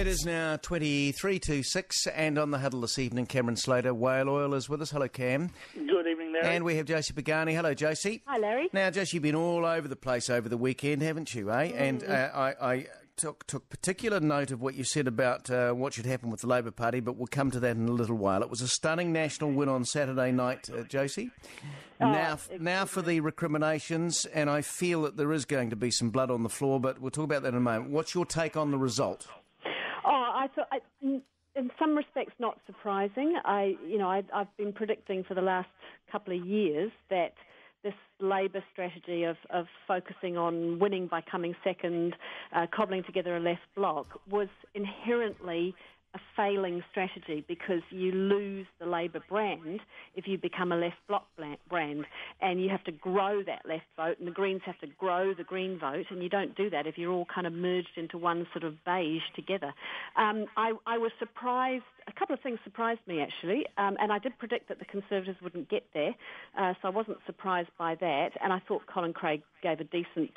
It is now 23 to 6, and on the huddle this evening, Cameron Slater, Whale Oil, is with us. Hello, Cam. Good evening, Larry. And we have Josie Pagani. Hello, Josie. Hi, Larry. Now, Josie, you've been all over the place over the weekend, haven't you, eh? And I took particular note of what you said about what should happen with the Labour Party, but we'll come to that in a little while. It was a stunning national win on Saturday night, Josie. Now for the recriminations, and I feel that there is going to be some blood on the floor, but we'll talk about that in a moment. What's your take on the result? I thought, in some respects, not surprising. I've been predicting for the last couple of years that this Labour strategy of focusing on winning by coming second, cobbling together a left bloc, was inherently a failing strategy because you lose the Labour brand if you become a left bloc brand, and you have to grow that left vote, and the Greens have to grow the Green vote, and you don't do that if you're all kind of merged into one sort of beige together. I was surprised. A couple of things surprised me, actually, and I did predict that the Conservatives wouldn't get there, so I wasn't surprised by that, and I thought Colin Craig gave a decent,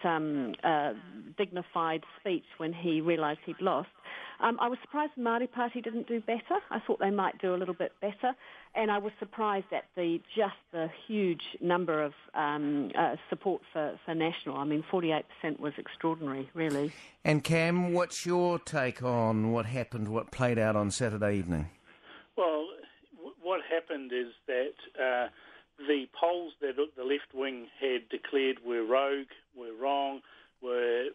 dignified speech when he realised he'd lost. I was surprised the Māori Party didn't do better. I thought they might do a little bit better, and I was surprised at the huge number of support for National. I mean, 48% was extraordinary, really. And Cam, what's your take on what happened, what played out on Saturday evening? Well, what happened is that the polls that the left wing had declared were rogue, were wrong, were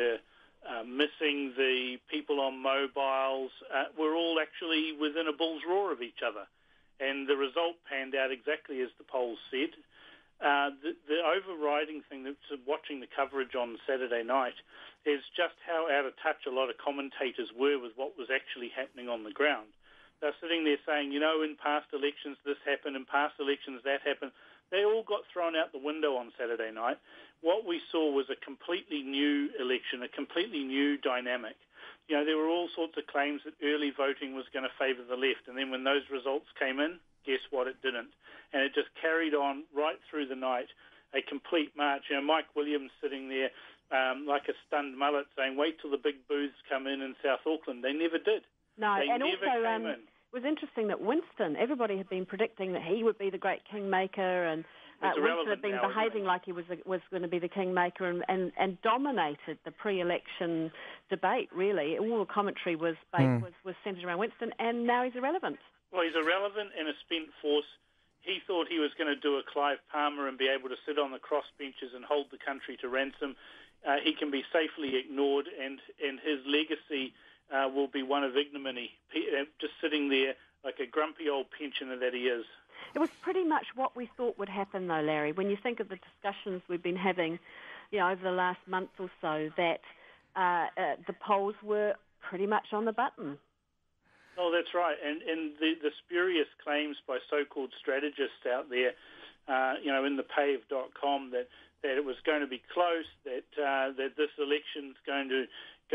missing the people on mobiles, were all actually within a bull's roar of each other. And the result panned out exactly as the polls said. The overriding thing that's watching the coverage on Saturday night is just how out of touch a lot of commentators were with what was actually happening on the ground. They're sitting there saying, in past elections this happened, in past elections that happened. They all got thrown out the window on Saturday night. What we saw was a completely new election, a completely new dynamic. There were all sorts of claims that early voting was going to favour the left, and then when those results came in, guess what, it didn't. And it just carried on right through the night, a complete march. Mike Williams sitting there like a stunned mullet saying, wait till the big booths come in South Auckland. They never did. No, they and never also came in. It was interesting that Winston, everybody had been predicting that he would be the great kingmaker, and Winston had been behaving like he was going to be the kingmaker and dominated the pre-election debate, really. All the commentary was centred around Winston, and now he's irrelevant. Well, he's irrelevant and a spent force. He thought he was going to do a Clive Palmer and be able to sit on the crossbenches and hold the country to ransom. He can be safely ignored, and his legacy will be one of ignominy, just sitting there like a grumpy old pensioner that he is. It was pretty much what we thought would happen, though, Larry, when you think of the discussions we've been having over the last month or so, that the polls were pretty much on the button. Oh, that's right. And the spurious claims by so-called strategists out there, in the pave.com that it was going to be close, that this election's going to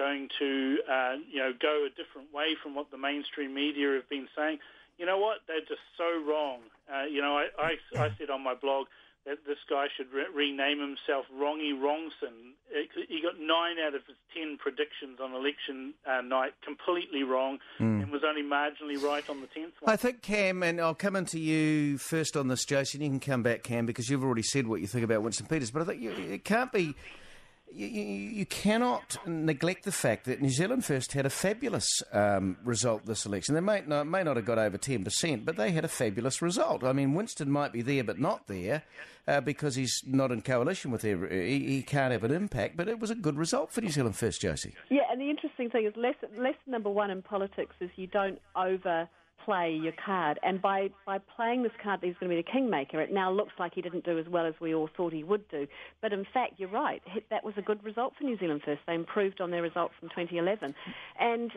go a different way from what the mainstream media have been saying. You know what? They're just so wrong. I said on my blog that this guy should rename himself Wrongy Wrongson. He got 9 out of his 10 predictions on election night completely wrong and was only marginally right on the 10th one. I think, Cam, and I'll come into you first on this, Josie, and you can come back, Cam, because you've already said what you think about Winston Peters, but I think it can't be... You cannot neglect the fact that New Zealand First had a fabulous result this election. They may not have got over 10%, but they had a fabulous result. I mean, Winston might be there but not there because he's not in coalition with he can't have an impact, but it was a good result for New Zealand First, Josie. Yeah, and the interesting thing is lesson number one in politics is you don't overplay your card, and by playing this card that he's going to be the kingmaker, it now looks like he didn't do as well as we all thought he would do. But in fact, you're right, that was a good result for New Zealand First. They improved on their result from 2011, and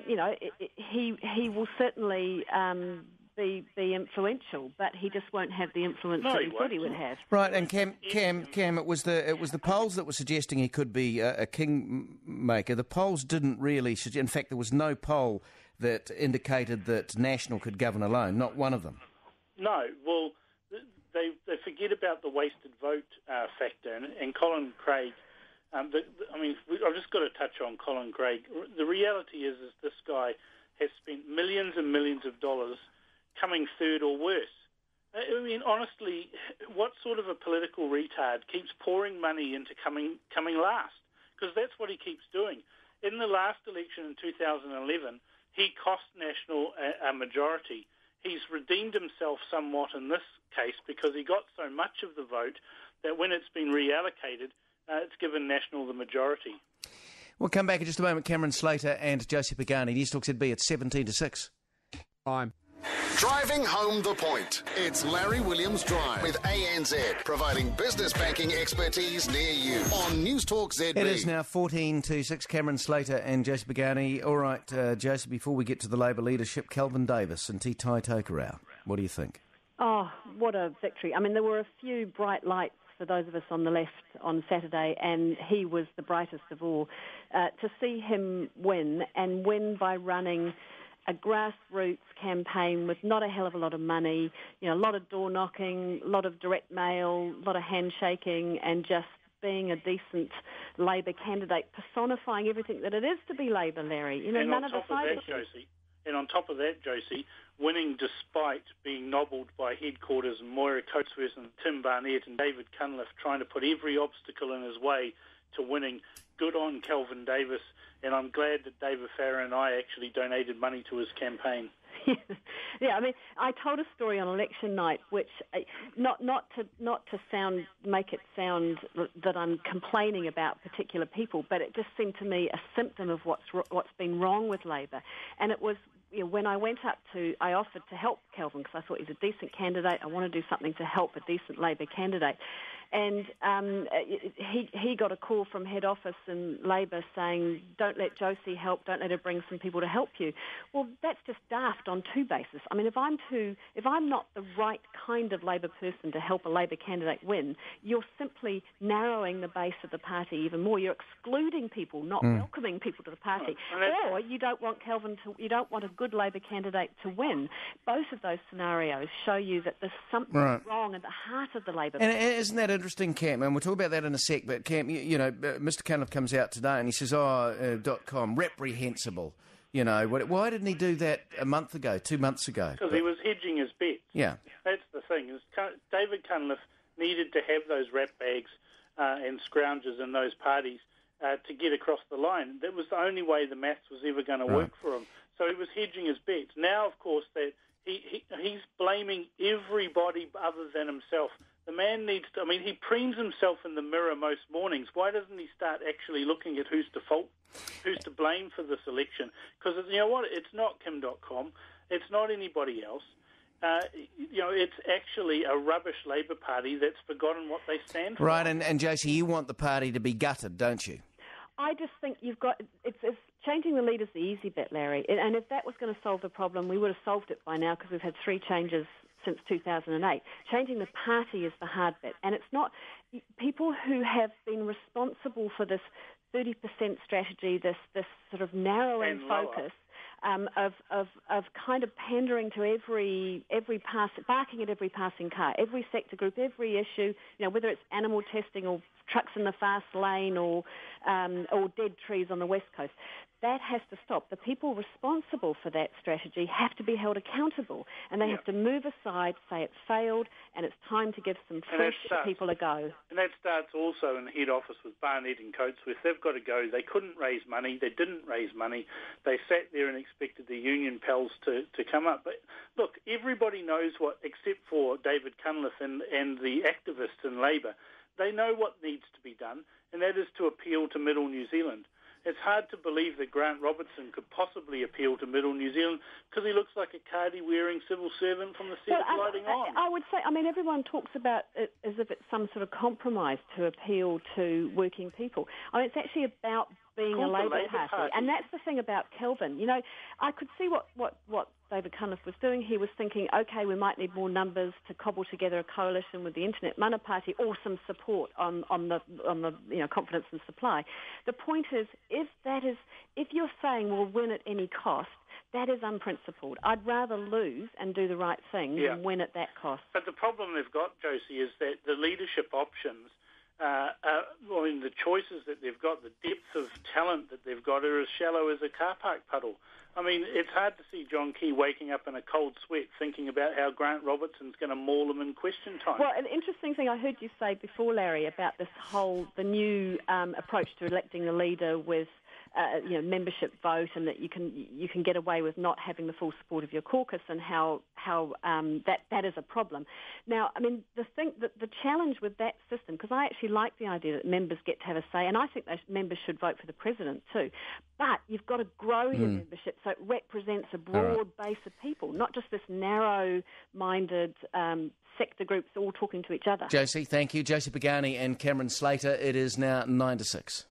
he will certainly be influential, but he just won't have the influence that he thought he would have. Right, and Cam, it was the polls that were suggesting he could be a kingmaker. The polls didn't really suggest. In fact, there was no poll that indicated that National could govern alone. Not one of them. No, well, they forget about the wasted vote factor, and Colin Craig I've just got to touch on Colin Gray. The reality is this guy has spent millions and millions of dollars coming third or worse. I mean, honestly, what sort of a political retard keeps pouring money into coming last? Because that's what he keeps doing. In the last election in 2011, he cost National a majority. He's redeemed himself somewhat in this case because he got so much of the vote that when it's been reallocated, it's given National the majority. We'll come back in just a moment. Cameron Slater and Josie Pagani. News Talk ZB at 17-6. Time. Driving home the point. It's Larry Williams Drive with ANZ, providing business banking expertise near you on News Talk ZB. It is now 14-6. Cameron Slater and Josie Pagani. All right, Josie, before we get to the Labour leadership, Kelvin Davis and Te Tai Tokerau. What do you think? Oh, what a victory. I mean, there were a few bright lights for those of us on the left on Saturday, and he was the brightest of all. To see him win, and win by running a grassroots campaign with not a hell of a lot of money, a lot of door knocking, a lot of direct mail, a lot of handshaking, and just being a decent Labour candidate, personifying everything that it is to be Labour, Larry. None of the side issues. And on top of that, Josie, winning despite being nobbled by headquarters and Moira Coatsworth and Tim Barnett and David Cunliffe trying to put every obstacle in his way to winning. Good on Kelvin Davis, and I'm glad that David Farrar and I actually donated money to his campaign. Yeah, I mean, I told a story on election night, which not to make it sound that I'm complaining about particular people, but it just seemed to me a symptom of what's been wrong with Labour, and it was. When I went up I offered to help Kelvin because I thought he's a decent candidate. I want to do something to help a decent Labour candidate. And he got a call from head office in Labour saying, don't let Josie help, don't let her bring some people to help you. Well, that's just daft on two bases. I mean, if I'm not the right kind of Labour person to help a Labour candidate win, you're simply narrowing the base of the party even more. You're excluding people, not welcoming people to the party. Or you don't want you don't want a good Labour candidate to win. Both of those scenarios show you that there's something wrong at the heart of the Labour Party. And isn't that interesting, Cam? And we'll talk about that in a sec, but Cam, Mr. Cunliffe comes out today and he says, .com, reprehensible. Why didn't he do that a month ago, 2 months ago? Because he was hedging his bets. Yeah. That's the thing. David Cunliffe needed to have those rat bags and scroungers in those parties to get across the line. That was the only way the maths was ever going to work for him. So he was hedging his bets. Now, of course, that he's blaming everybody other than himself. The man needs to... I mean, he preens himself in the mirror most mornings. Why doesn't he start actually looking at who's to blame for this election? Because, you know what, it's not Kim.com. It's not anybody else. It's actually a rubbish Labour Party that's forgotten what they stand for. Right, and Josie, you want the party to be gutted, don't you? I just think you've got... It's changing the leader's the easy bit, Larry. And if that was going to solve the problem, we would have solved it by now because we've had 3 changes since 2008. Changing the party is the hard bit. And it's not... People who have been responsible for this 30% strategy, this sort of narrowing focus... Of kind of pandering to every barking at every passing car, every sector group, every issue, whether it's animal testing or trucks in the fast lane or dead trees on the West Coast. That has to stop. The people responsible for that strategy have to be held accountable, and they have to move aside, say it failed, and it's time to give some fresh people a go. And that starts also in the head office with Barnett and Coatsworth. They've got to go. They couldn't raise money. They didn't raise money. They sat there and expected the union pals to come up. But look, everybody knows what, except for David Cunliffe and the activists in Labour, they know what needs to be done, and that is to appeal to Middle New Zealand. It's hard to believe that Grant Robertson could possibly appeal to Middle New Zealand because he looks like a cardi-wearing civil servant from the set of Gliding On. I would say, everyone talks about it as if it's some sort of compromise to appeal to working people. It's actually about being a Labour Party. And that's the thing about Kelvin. I could see what David Cunliffe was doing. He was thinking, okay, we might need more numbers to cobble together a coalition with the Internet Mana Party or some support on the confidence and supply. The point is, if you're saying we'll win at any cost, that is unprincipled. I'd rather lose and do the right thing than win at that cost. But the problem they've got, Josie, is that the leadership options the choices that they've got, the depth of talent that they've got are as shallow as a car park puddle. I mean, it's hard to see John Key waking up in a cold sweat thinking about how Grant Robertson's going to maul him in question time. Well, an interesting thing I heard you say before, Larry, about the new approach to electing the leader with membership vote, and that you can get away with not having the full support of your caucus, and how that is a problem. Now, I mean, the challenge with that system, because I actually like the idea that members get to have a say, and I think those members should vote for the president too. But you've got to grow your membership so it represents a broad base of people, not just this narrow-minded sector groups all talking to each other. Josie, thank you. Josie Pagani and Cameron Slater. It is now 9 to 6.